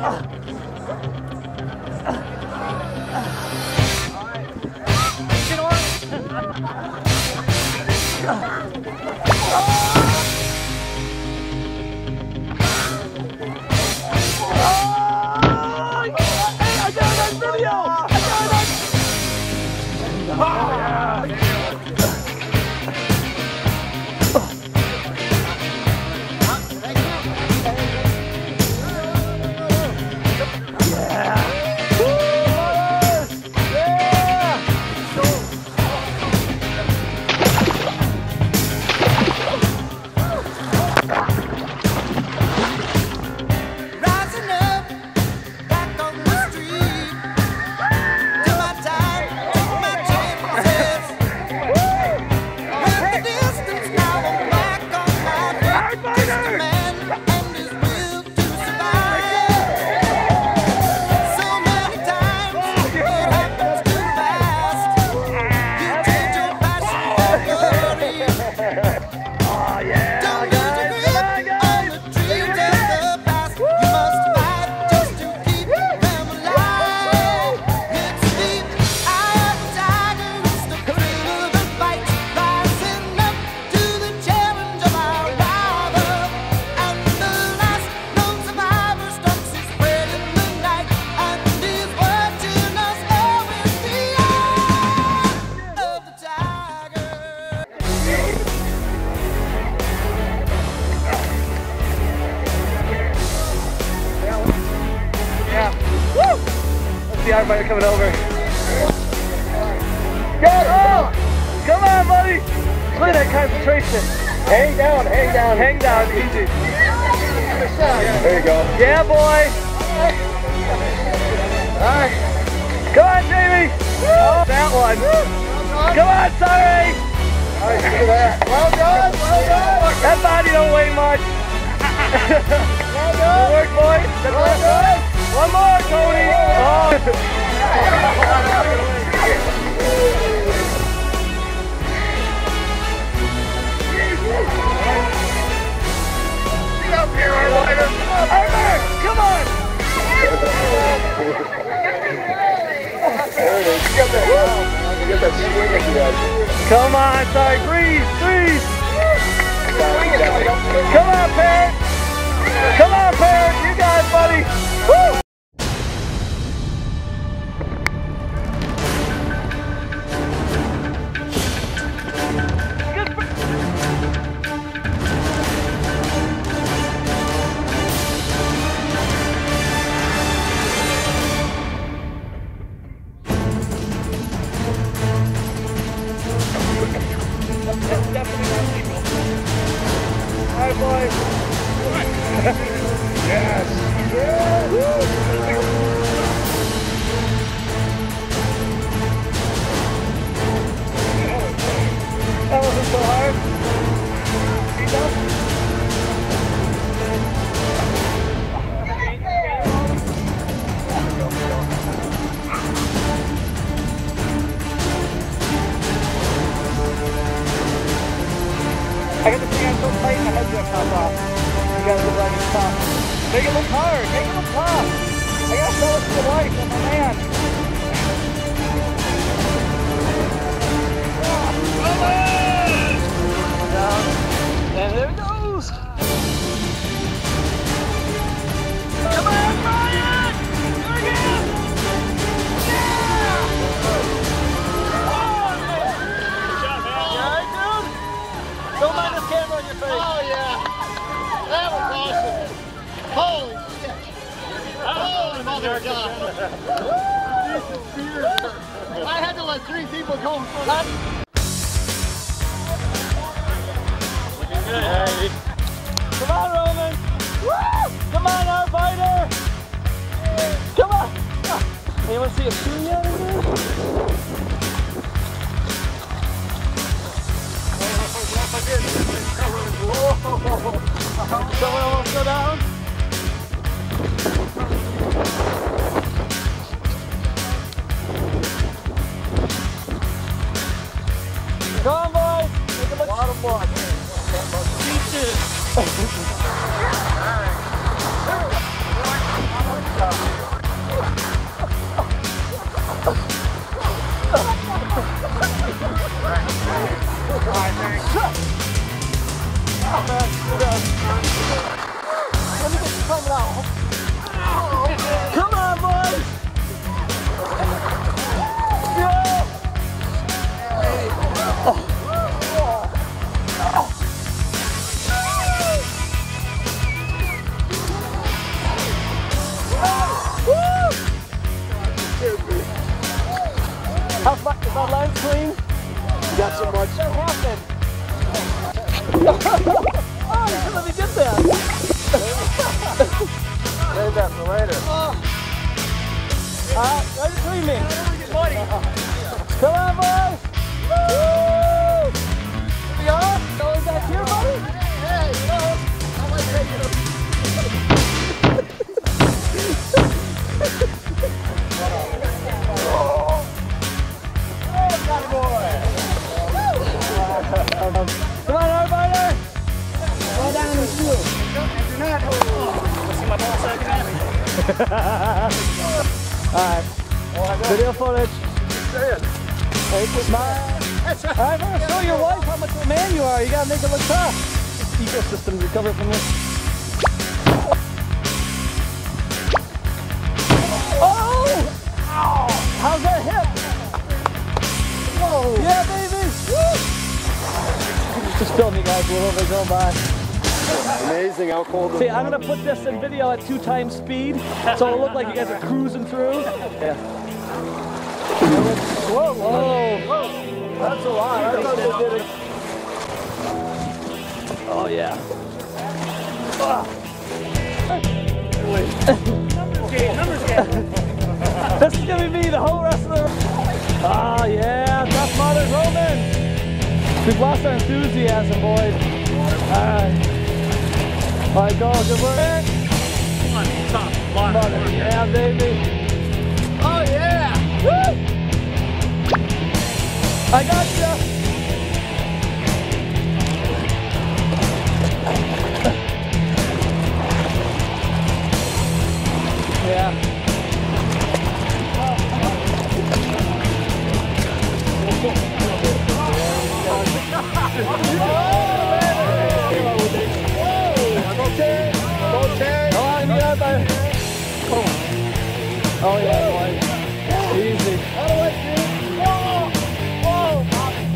The Ironbiter coming over. Get up! Come on, buddy! Look at that concentration. Hang down, hang down. Hang down, easy. There you go. Yeah, boy. Alright. Come on, Jamie! Oh, that one. Come on, sorry! Alright, look at that. Well done, well done! That body don't weigh much. Well done! Good work, boy. Well done! One more, Tony! Oh. Get up here, Ironbiter! Ironbiter, come on! There it is. You got that wow, man. You got that swing at the edge. Come on, sorry. Breathe, breathe! Come on, Parrot! Come on, Parrot! You got it, buddy! Woo! Alright, boys. Yes. Yeah. That wasn't so hard. I got the fan so tight my head's gonna pop off. You gotta look like it's tough. Make it look hard, make it look tough. I gotta show it to the wife and my man. Come on! Down. And there it goes. Come on, Brian! There we go! Yeah! Don't mind this camera on your face. Oh, yeah. That was awesome. Holy shit. Holy mother of God. I had to let 3 people go in front of me. Looking good. Hey. Come on, Roman. Woo! Come on, Ironbiter. Come on. Hey, you want to see a tree yet in there? Someone almost go down? Come on, boys! Make it look a lot of blood. Beaches! How's my lens clean? You got so much. Oh, you should let me get that. Save that for later. Right between me. Come on, boys. Woo! We are? So is that here, buddy? Hey, you know, I like taking them. Come on, everybody! Go down in the field. Alright, video footage. Smile. I'm going to show your wife how much of a man you are. You got to make it look tough. Ecosystem recover from this. Oh! How's that hip? Whoa! Yeah, baby! Woo! Just film you guys a little bit going by. Amazing how cold. See, I'm gonna put this in video at 2 times speed, so it'll look like you guys are cruising through. Yeah. Whoa, whoa, whoa! That's a lot. I thought they did it. Oh yeah. Numbers game. This is gonna be me the whole rest of the. Oh yeah, Tough Mudder Roman. We've lost our enthusiasm, boys. Alright. Alright, go, good work. Come on, Tough Mudder. Yeah, baby. Oh yeah! Woo! I got you. Yeah. Oh yeah, boy. Easy. Whoa! Whoa!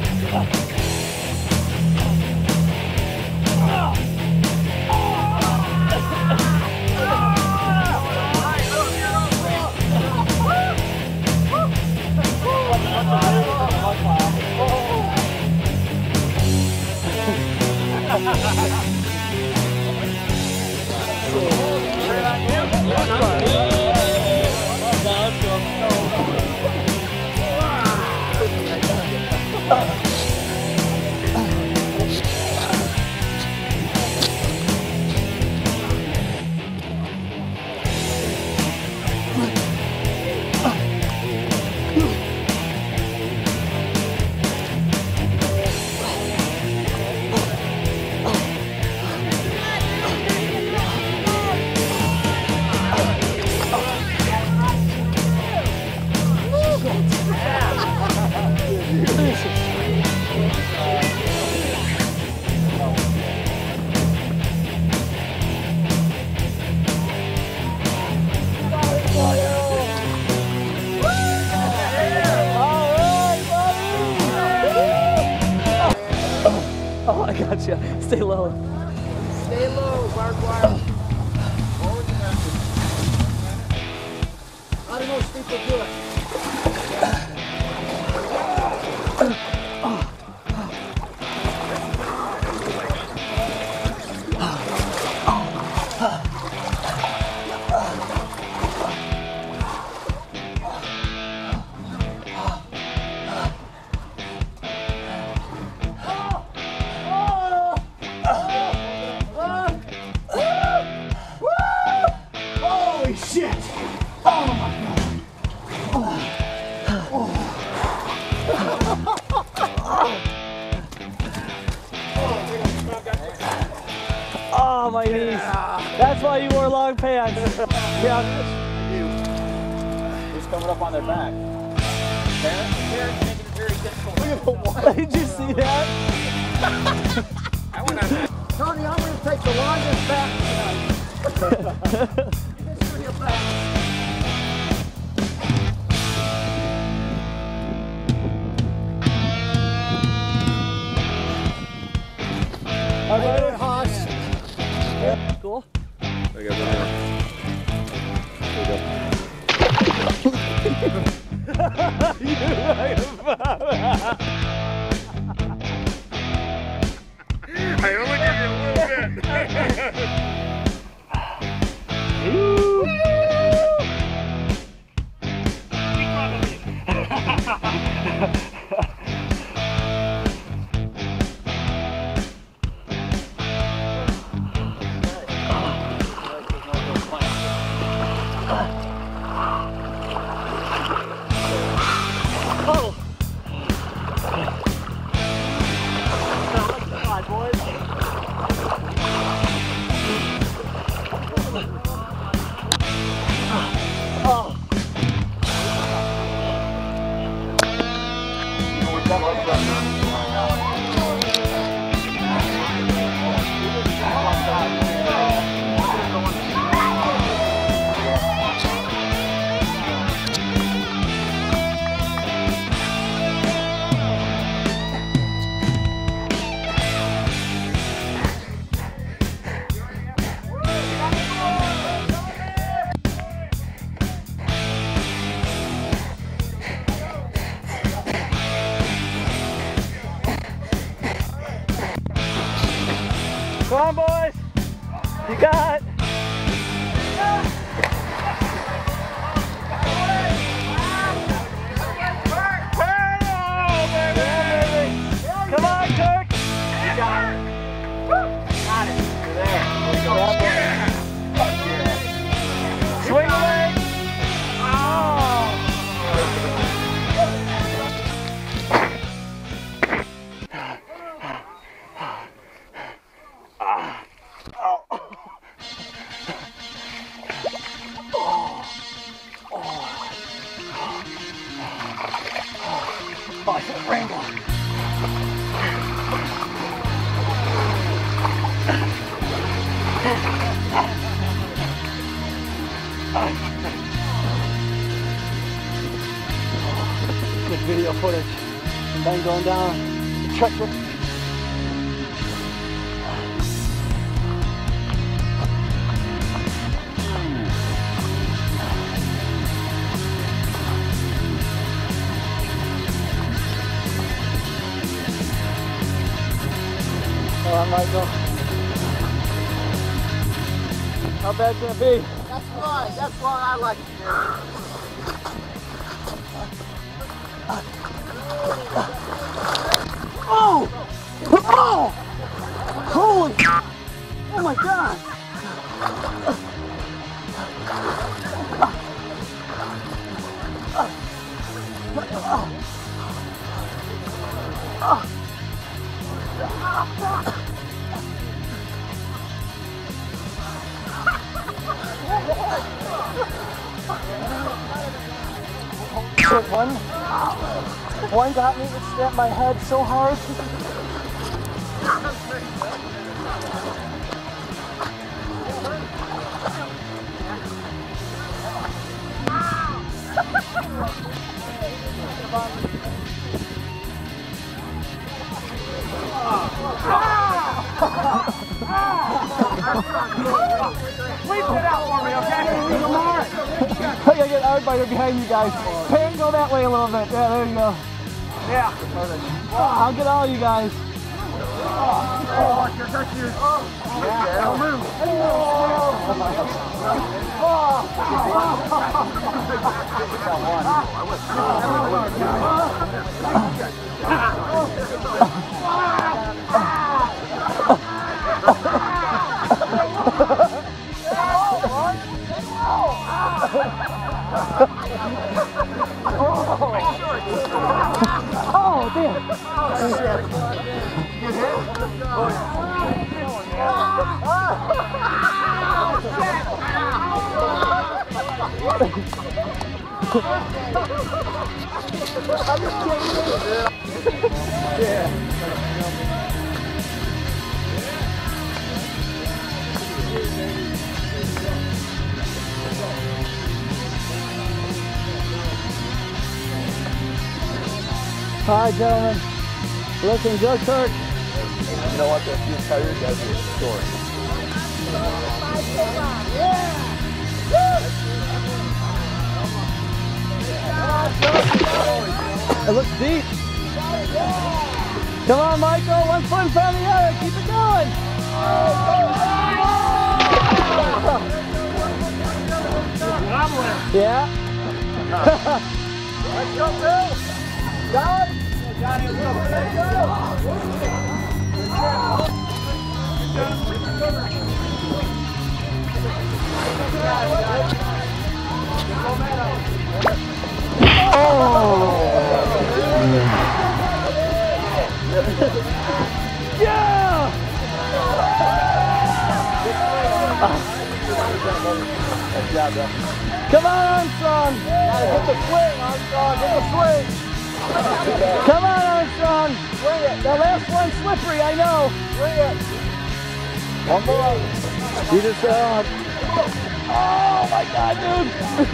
Oh, I got you. Stay low. Stay low, barbed wire. I don't know if people do it. Holy shit! Oh my god! Oh, my knees. That's why you wore long pants. Yeah. Who's coming up on their back? Karen's making it very difficult. Did you see that? I went on that. Tony, I'm going to take the longest back tonight. History of back. All Hey, right. Haas. Cool. I got one more. There you go. You're right. Oh, I feel rainbow. Good video footage. And then going down the treacherous. Come on, Michael. How bad can it be? That's why I like it. Oh! Oh! Holy! Oh my God! One got me, it stabbed my head so hard. Please get out for me, okay? Come on. I gotta get our biter behind you guys. Pan, go that way a little bit. Yeah, there you go. Yeah. I'll get all you guys. Oh, that's you. Yeah, don't move. Oh, damn. Yeah. Hi, gentlemen. Looking good, Kurt. You know what? If you tell your guys a story. It looks deep. Come on, Michael. One foot in front of the other. Keep it going. Yeah. Let's go, Bill. John? Johnny, let's go. Let's go. Yeah! Good job, bro. Come on, Armstrong! Gotta get the swing, Armstrong. Get the swing. Come on, Armstrong! Swing it. The last one's slippery, I know. Swing it. One more. You just oh my God, dude!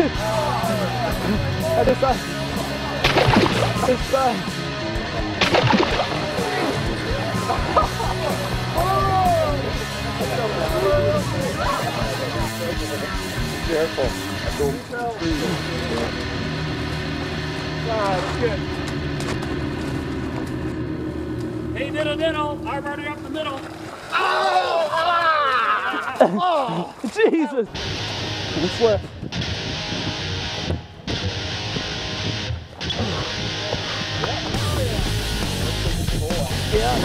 I just Careful. Hey, diddle, I'm already up the middle. Oh! Jesus! You slip. Yeah.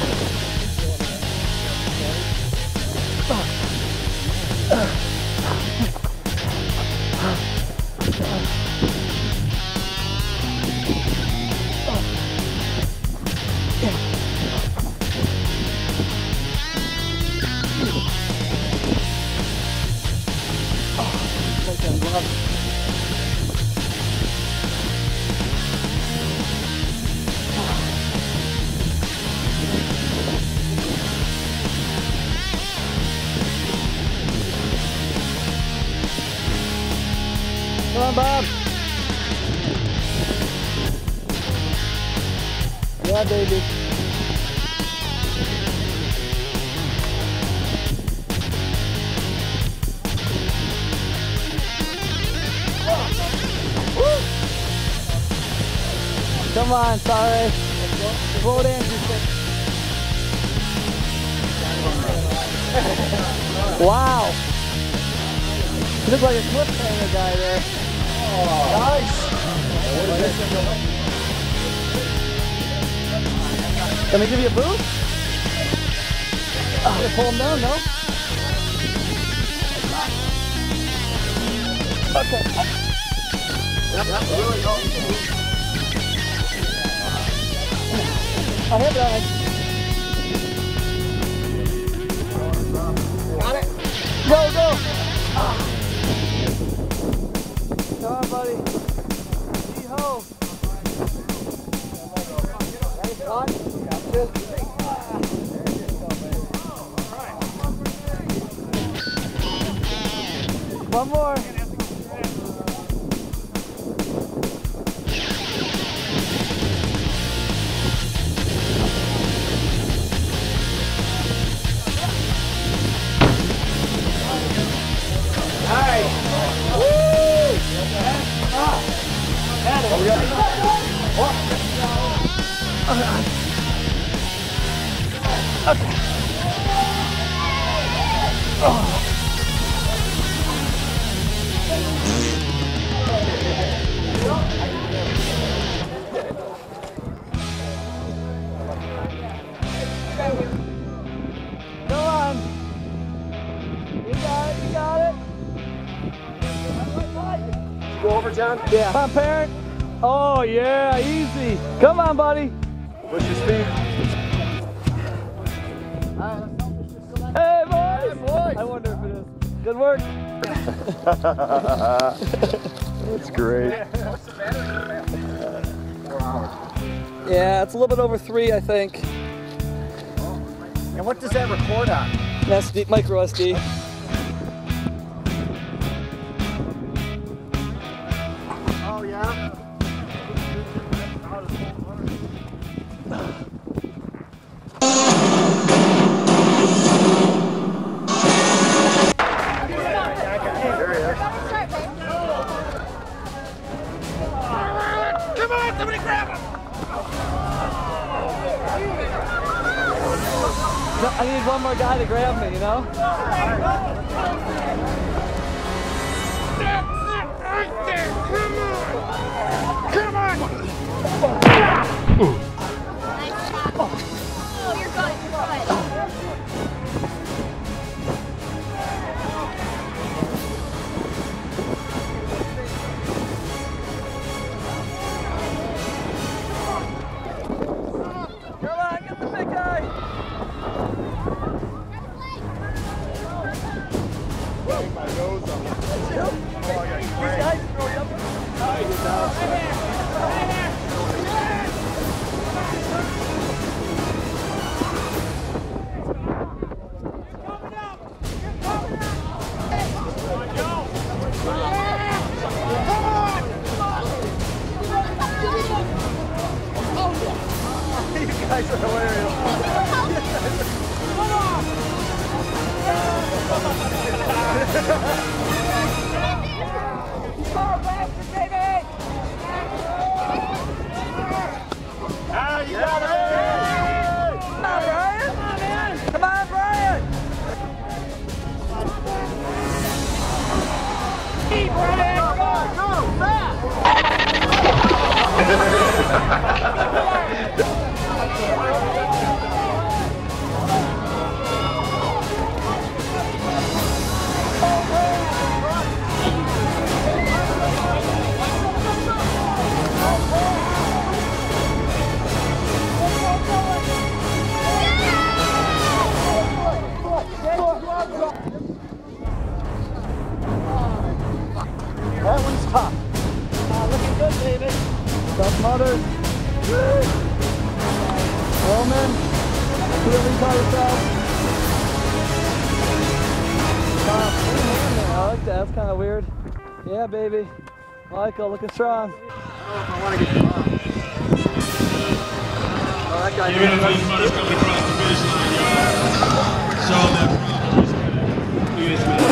Come on, Bob. Yeah, baby. Woo. Come on, sorry. Roll it in. Wow. You look like a cliffhanger guy there. Nice. Can we give you a boost? Oh, pull him down, no? Okay. I hit that. Got it. Go, go. Come on, buddy. Yee-ho. One more. Go over, John. Yeah. Come on, parent. Oh, yeah, easy. Come on, buddy. Push your speed. Hey, boys. I wonder if it is. Good work. That's great. Yeah, it's a little bit over 3, I think. And what does that record on? SD, micro SD. Oh, yeah? Come on, somebody grab him! No, I need one more guy to grab me, you know? Right there, come on! Come on! Oh, you're good, you're good. Come on, get the big guy! My nose on it. That's you? Oh, yeah, These great. guys throw you up. You guys are hilarious. Ah, you got it! Come on, Brian! Come on, Brian! Hey, Brian! Go, fast! That one's tough. Looking good, David. Tough mothers. Roman, do the recall yourself. I like that. That's kind of weird. Yeah, baby. Michael, looking strong. I want to get the mom. Oh, that guy. Even if these runners coming across the finish line, y'all. Show them that proud. Look at this man.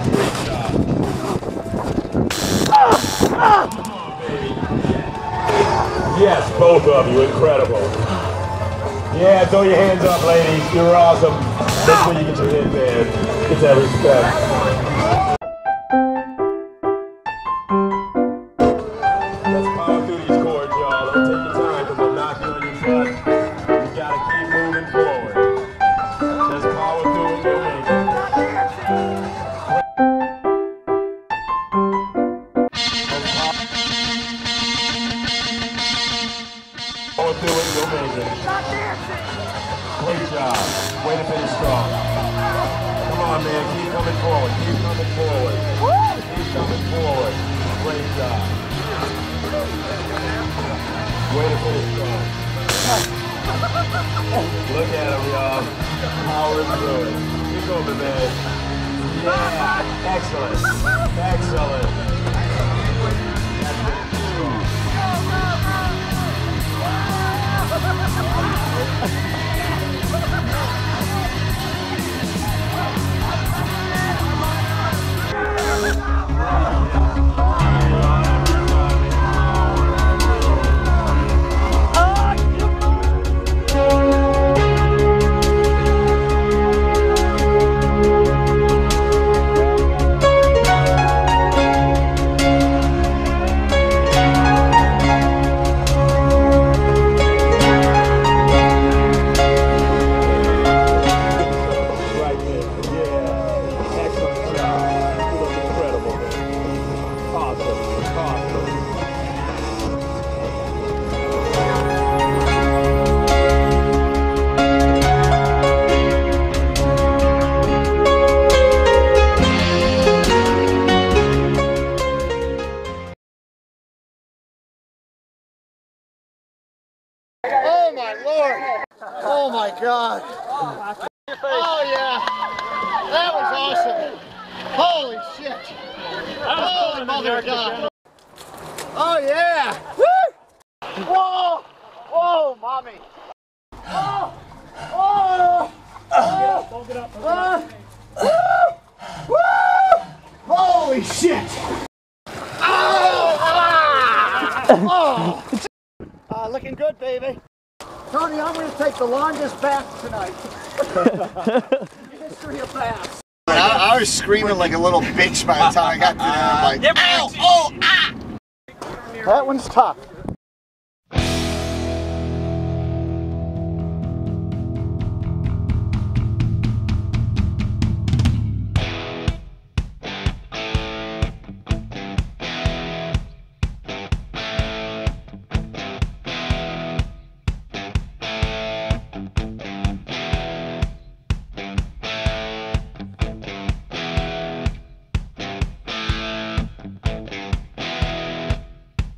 Great job. Come on, baby. Yes, both of you. Incredible. Yeah, throw your hands up, ladies. You're awesome. Make sure you get your headband. Get that respect. Great job. Way to finish strong. Come on, man. Keep coming forward. Keep coming forward. Keep coming forward. Great job. Way to finish strong. Look at him, y'all. Powering through it. Keep over, man. Yeah. Excellent. Excellent. Oh my Lord! Oh my God! Oh yeah! That was awesome! Holy shit! Holy mother of God! Oh yeah! Woo! Whoa! Whoa, mommy! Oh! Oh! Oh! Woo! Woo! Holy shit! Oh! Ah! Oh! Looking good, baby. Tony, I'm going to take the longest bath tonight. History of baths. I was screaming like a little bitch by the time I got to there. I'm like, ow, oh, ah! That one's tough.